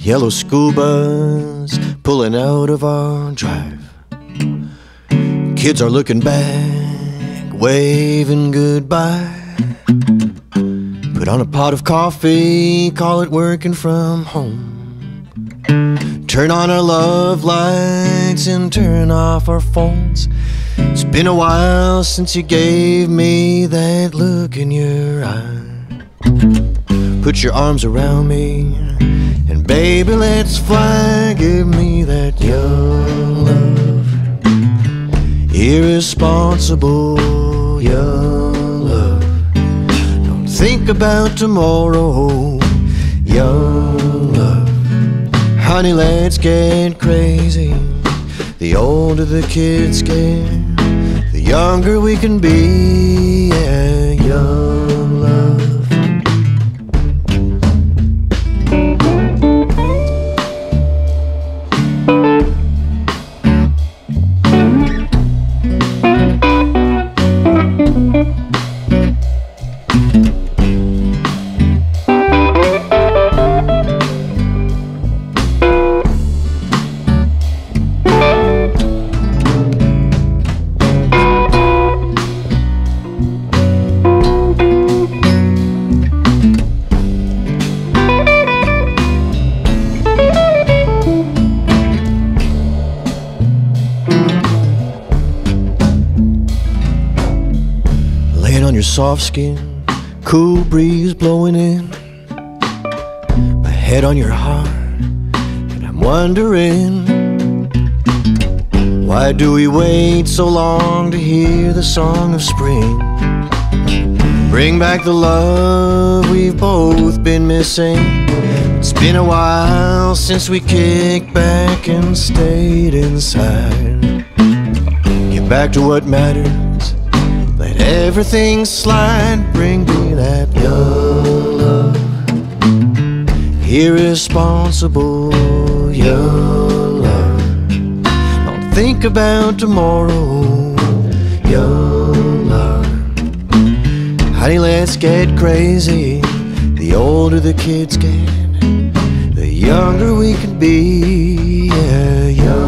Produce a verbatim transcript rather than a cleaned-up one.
Yellow school bus pulling out of our drive. Kids are looking back, waving goodbye. Put on a pot of coffee, call it working from home. Turn on our love lights and turn off our phones. It's been a while since you gave me that look in your eye. Put your arms around me and baby, let's fly. Give me that young love, irresponsible young love. Don't think about tomorrow, young love. Honey, let's get crazy. The older the kids get, the younger we can be. Yeah, young love. On your soft skin, cool breeze blowing in, my head on your heart, and I'm wondering, why do we wait so long to hear the song of spring? Bring back the love we've both been missing. It's been a while since we kicked back and stayed inside. Get back to what matters, let everything slide. Bring me that young love, irresponsible young love. Don't think about tomorrow, young love. Honey, let's get crazy. The older the kids get, the younger we can be. Yeah, young